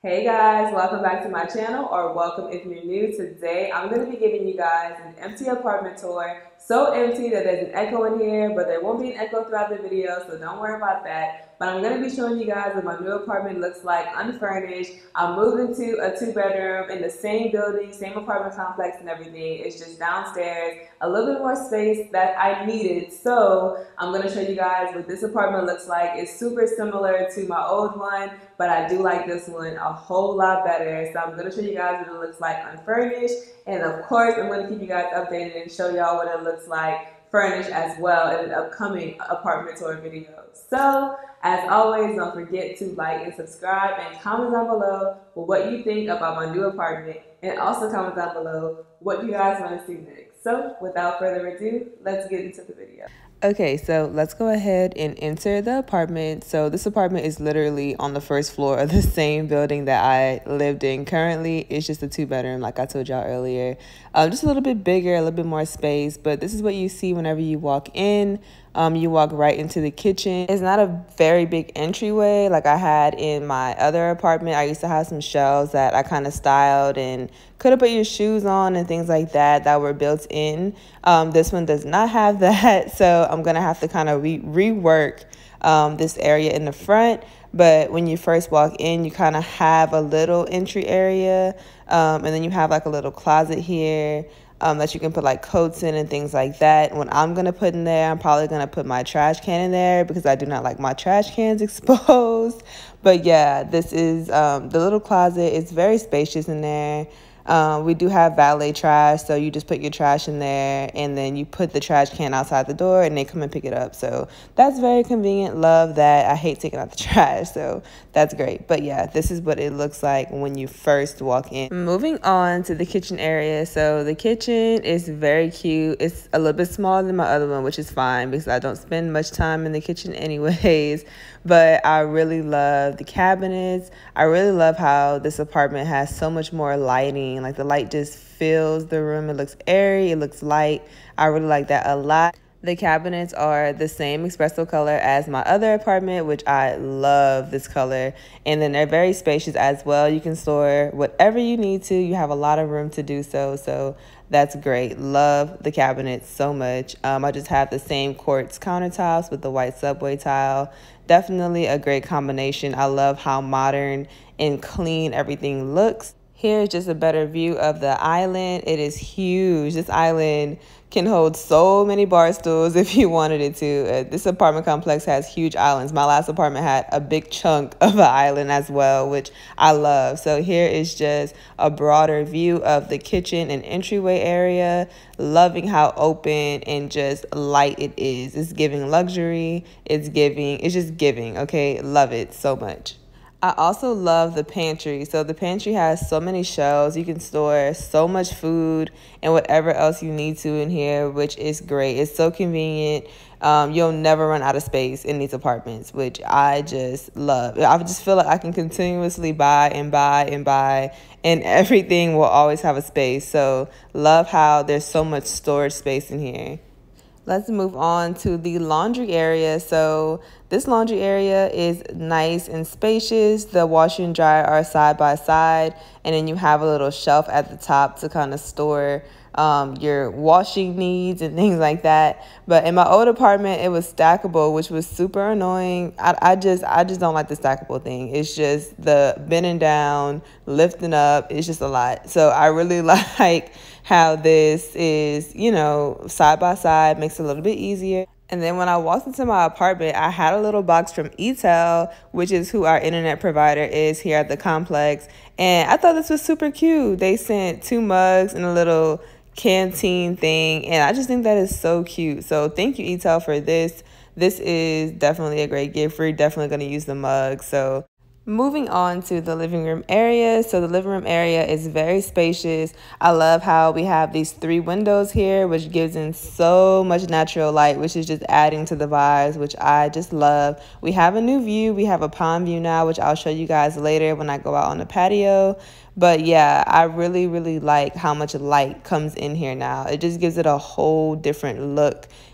Hey guys, welcome back to my channel, or welcome if you're new. Today I'm going to be giving you guys an empty apartment tour. So empty that there's an echo in here, but there won't be an echo throughout the video, so don't worry about that. But I'm going to be showing you guys what my new apartment looks like unfurnished. I moved into a 2-bedroom in the same building, same apartment complex and everything. It's just downstairs, a little bit more space that I needed. So I'm going to show you guys what this apartment looks like. It's super similar to my old one, but I do like this one a whole lot better. So I'm going to show you guys what it looks like unfurnished. And of course, I'm going to keep you guys updated and show y'all what it looks like furnished as well in an upcoming apartment tour video. So as always, don't forget to like and subscribe and comment down below what you think about my new apartment, and also comment down below what you guys want to see next. So without further ado, let's get into the video. Okay, so let's go ahead and enter the apartment. So this apartment is literally on the first floor of the same building that I lived in. Currently, it's just a 2-bedroom, like I told y'all earlier. Just a little bit bigger, a little bit more space, but this is what you see whenever you walk in. You walk right into the kitchen. It's not a very big entryway like I had in my other apartment. I used to have some shelves that I kind of styled and could have put your shoes on and things like that were built in. This one does not have that, so I'm gonna have to kind of rework this area in the front. But when you first walk in, you kind of have a little entry area, and then you have like a little closet here that you can put like coats in and things like that. What I'm gonna put in there, I'm probably gonna put my trash can in there because I do not like my trash cans exposed. But yeah, this is the little closet. It's very spacious in there. We do have valet trash, so you just put your trash in there and then you put the trash can outside the door and they come and pick it up. So that's very convenient. Love that. I hate taking out the trash, so that's great. But yeah, this is what it looks like when you first walk in. Moving on to the kitchen area. So the kitchen is very cute. It's a little bit smaller than my other one, which is fine because I don't spend much time in the kitchen anyways. But I really love the cabinets. I really love how this apartment has so much more lighting. Like the light just fills the room. It looks airy. It looks light. I really like that a lot. The cabinets are the same espresso color as my other apartment, which I love this color. And then they're very spacious as well. You can store whatever you need to. You have a lot of room to do so. So that's great. Love the cabinets so much. I just have the same quartz countertops with the white subway tile. Definitely a great combination. I love how modern and clean everything looks. Here's just a better view of the island. It is huge. This island can hold so many bar stools if you wanted it to. This apartment complex has huge islands. My last apartment had a big chunk of an island as well, which I love. So here is just a broader view of the kitchen and entryway area. Loving how open and just light it is. It's giving luxury. It's just giving, okay? Love it so much. I also love the pantry. So the pantry has so many shelves. You can store so much food and whatever else you need to in here, which is great. It's so convenient. You'll never run out of space in these apartments, which I just love. I just feel like I can continuously buy and buy and buy, and everything will always have a space. So love how there's so much storage space in here. Let's move on to the laundry area. So this laundry area is nice and spacious. The washer and dryer are side by side, and then you have a little shelf at the top to kind of store your washing needs and things like that. But in my old apartment, it was stackable, which was super annoying. I just don't like the stackable thing. It's just the bending down, lifting up. It's just a lot. So I really like how this is, side by side, makes it a little bit easier. And then when I walked into my apartment, I had a little box from ETEL, which is who our internet provider is here at the complex. And I thought this was super cute. They sent 2 mugs and a little canteen thing, and I just think that is so cute. So thank you, ETEL, for this. This is definitely a great gift. We're definitely going to use the mug. So moving on to the living room area. So the living room area is very spacious. I love how we have these 3 windows here, which gives in so much natural light, which is just adding to the vibes, which I just love. We have a new view. We have a pond view now, which I'll show you guys later when I go out on the patio. But yeah, I really like how much light comes in here now. It just gives it a whole different look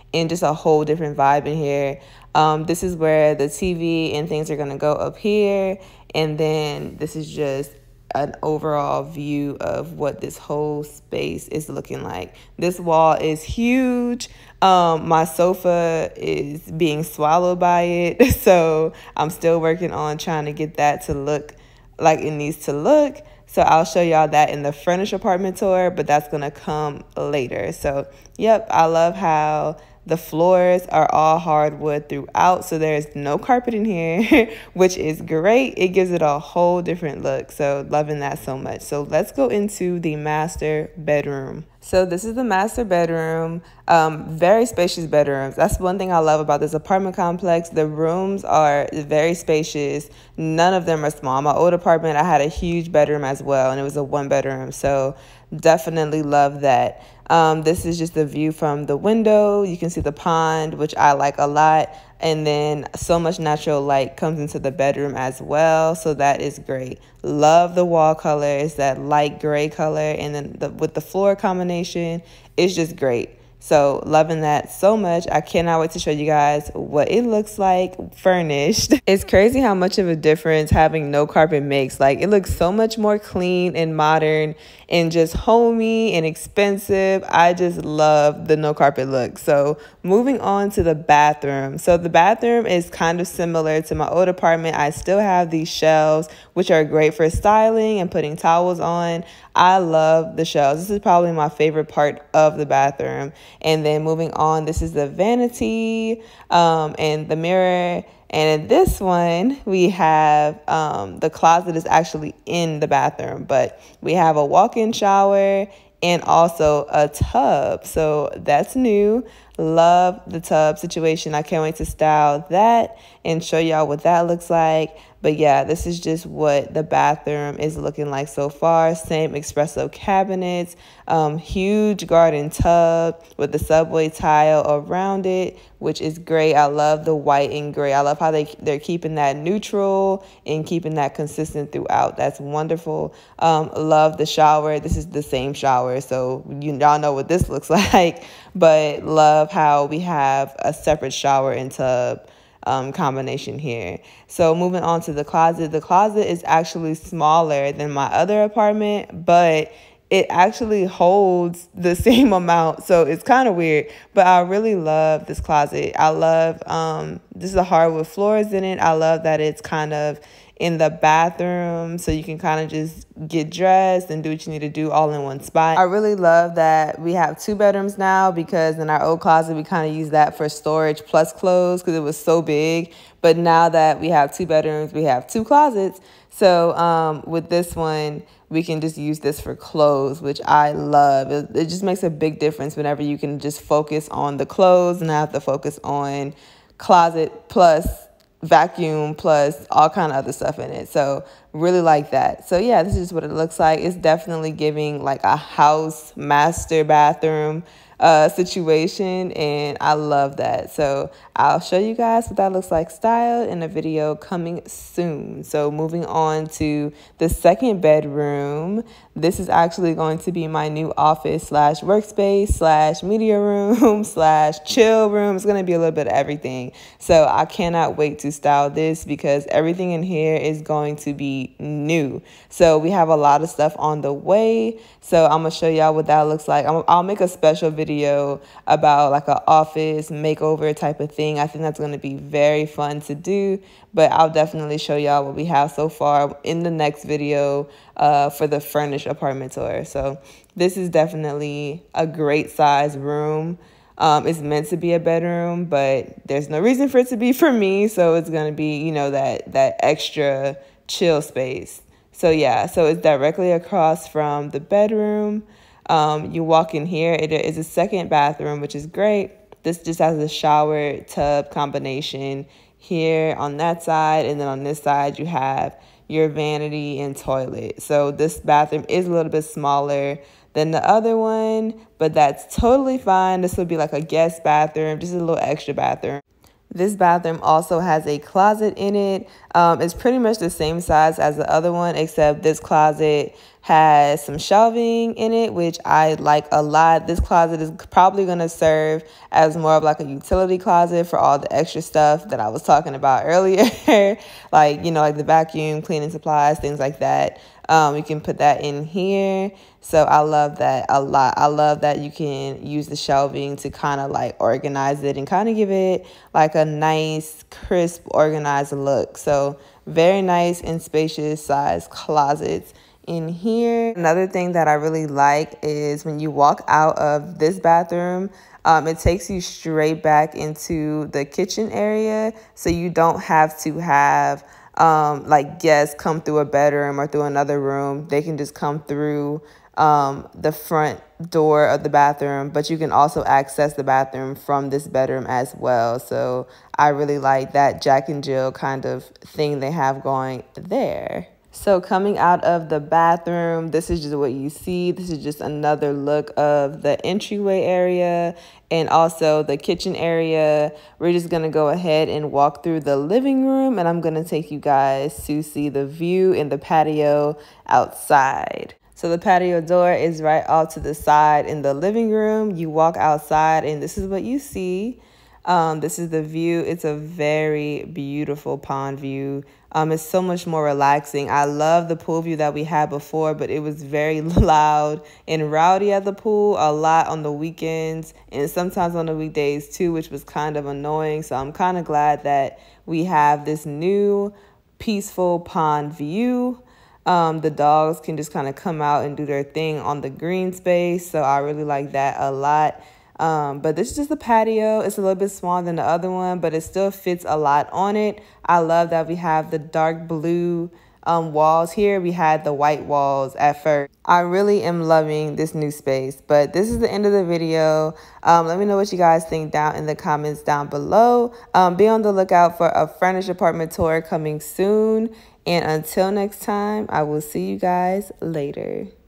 and just a whole different vibe in here. This is where the TV and things are going to go up here. And then this is just an overall view of what this whole space is looking like. This wall is huge. My sofa is being swallowed by it. So I'm still working on trying to get that to look like it needs to look. So I'll show y'all that in the furnished apartment tour, but that's going to come later. So, yep, I love how the floors are all hardwood throughout, so there's no carpet in here, which is great. It gives it a whole different look, so loving that so much. So let's go into the master bedroom. So this is the master bedroom. Very spacious bedrooms. That's one thing I love about this apartment complex. The rooms are very spacious. None of them are small. My old apartment, I had a huge bedroom as well, and it was a 1-bedroom. So definitely love that. This is just the view from the window. You can see the pond, which I like a lot. And then so much natural light comes into the bedroom as well. So that is great. Love the wall colors, that light gray color. And then with the floor combination, it's just great. So loving that so much. I cannot wait to show you guys what it looks like furnished. It's crazy how much of a difference having no carpet makes. Like, it looks so much more clean and modern and just homey and expensive. I just love the no carpet look. So moving on to the bathroom. So the bathroom is kind of similar to my old apartment. I still have these shelves, which are great for styling and putting towels on. I love the shelves. This is probably my favorite part of the bathroom. And then moving on, this is the vanity and the mirror. And in this one, we have the closet is actually in the bathroom, but we have a walk-in shower and also a tub. So that's new. Love the tub situation. I can't wait to style that and show y'all what that looks like. But yeah, this is just what the bathroom is looking like so far. Same espresso cabinets, huge garden tub with the subway tile around it, which is great. I love the white and gray. I love how they're keeping that neutral and keeping that consistent throughout. That's wonderful. Love the shower. This is the same shower, so y'all know what this looks like. But love how we have a separate shower and tub combination here. So moving on to the closet. The closet is actually smaller than my other apartment, but it actually holds the same amount. So it's kind of weird, but I really love this closet. I love, this is the hardwood floors in it. I love that it's kind of in the bathroom, so you can kind of just get dressed and do what you need to do all in one spot. I really love that we have 2 bedrooms now, because in our old closet, we kind of used that for storage plus clothes because it was so big. But now that we have 2 bedrooms, we have 2 closets. So with this one, we can just use this for clothes, which I love. It just makes a big difference whenever you can just focus on the clothes and not have to focus on closet plus vacuum plus all kind of other stuff in it. So really like that. So yeah, this is what it looks like. It's definitely giving like a house master bathroom situation, and I love that. So I'll show you guys what that looks like styled in a video coming soon. So moving on to the second bedroom. This is actually going to be my new office slash workspace slash media room slash chill room. It's going to be a little bit of everything. So I cannot wait to style this because everything in here is going to be new. So we have a lot of stuff on the way. So I'm going to show y'all what that looks like. I'll make a special video about like an office makeover type of thing. I think that's going to be very fun to do, but I'll definitely show y'all what we have so far in the next video for the furnished apartment tour. So this is definitely a great size room. It's meant to be a bedroom, but there's no reason for it to be for me. So it's going to be, you know, that extra chill space. So yeah, so it's directly across from the bedroom. You walk in here, it is a second bathroom, which is great. This just has a shower tub combination here on that side. And then on this side, you have your vanity and toilet. So this bathroom is a little bit smaller than the other one, but that's totally fine. This would be like a guest bathroom, just a little extra bathroom. This bathroom also has a closet in it. It's pretty much the same size as the other one, except this closet has some shelving in it, which I like a lot. This closet is probably going to serve as more of like a utility closet for all the extra stuff that I was talking about earlier. Like, you know, like the vacuum, cleaning supplies, things like that. You can put that in here. So I love that a lot. I love that you can use the shelving to kind of like organize it and kind of give it like a nice, crisp, organized look. So very nice and spacious size closets in here. Another thing that I really like is when you walk out of this bathroom, it takes you straight back into the kitchen area. So you don't have to have like guests come through a bedroom or through another room. They can just come through the front door of the bathroom, but you can also access the bathroom from this bedroom as well. So I really like that Jack and Jill kind of thing they have going there. So coming out of the bathroom, this is just what you see. This is just another look of the entryway area and also the kitchen area. We're just going to go ahead and walk through the living room, and I'm going to take you guys to see the view in the patio outside. So the patio door is right off to the side in the living room. You walk outside and this is what you see. This is the view. It's a very beautiful pond view. It's so much more relaxing. I love the pool view that we had before, but it was very loud and rowdy at the pool a lot on the weekends and sometimes on the weekdays too, which was kind of annoying. So I'm kind of glad that we have this new peaceful pond view. The dogs can just kind of come out and do their thing on the green space. So I really like that a lot. But this is just the patio. It's a little bit smaller than the other one, but it still fits a lot on it. I love that we have the dark blue walls here. We had the white walls at first. I really am loving this new space, but this is the end of the video. Let me know what you guys think down in the comments down below. Be on the lookout for a furnished apartment tour coming soon. And until next time, I will see you guys later.